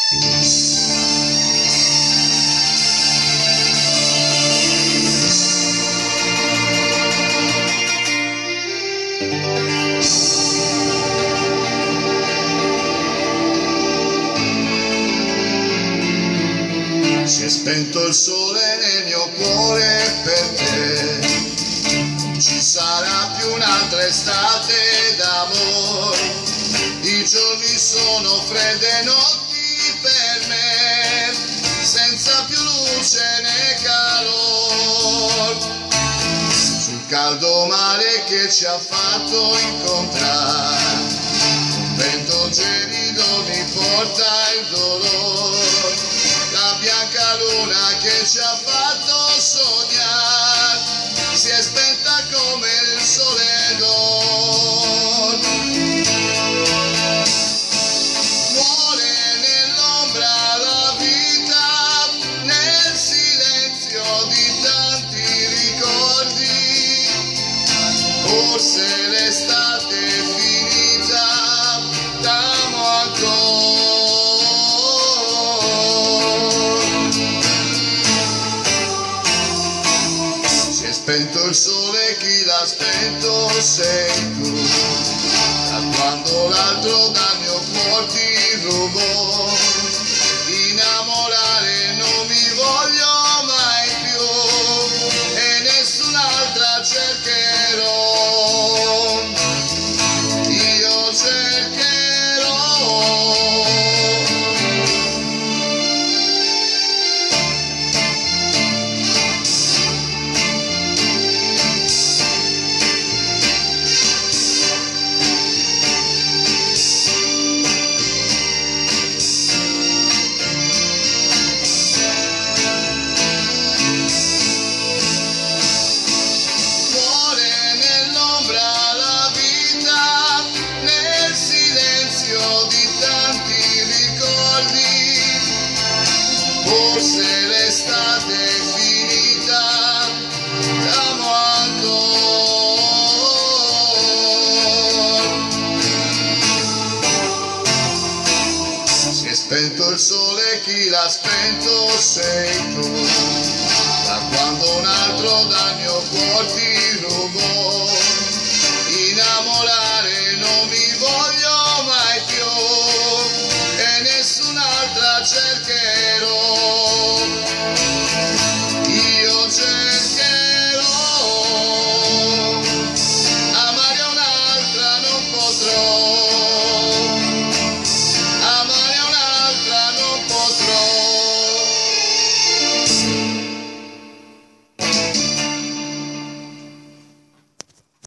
Si è spento il sole nel mio cuore per te, non ci sarà più un'altra estate d'amore, i giorni sono fredde notti per me, senza più luce né calore, sul caldo mare che ci ha fatto incontrare, un vento gelido mi porta il dolore, la bianca luna che ci ha fatto sognare si è spenta come il sole d'oro. Muore nell'ombra la vita, nel silenzio di tanti ricordi, forse l'estate è finita, t'amo ancora. Spento il sole, chi l'ha spento sei tu, da quando l'altro dal mio cuore ti rubò, innamorare non mi voglio mai più e nessun'altra cercherò, io cercherò. Forse l'estate è finita, t'amo ancora. Si è spento il sole, chi l'ha spento sei tu, da quando un altro dal mio cuore ti rubò.